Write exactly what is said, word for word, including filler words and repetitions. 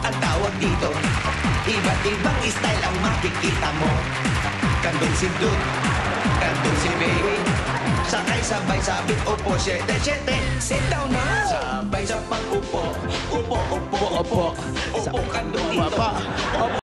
ang tawag dito. Iba't ibang style ang makikita mo. Kandong si Dude, kandong si Baby, sakay sabay sabit, upo, siyete, siyete. Sit down na, sabay sa pag-upo. Upo, upo, upo, upo, kandong dito.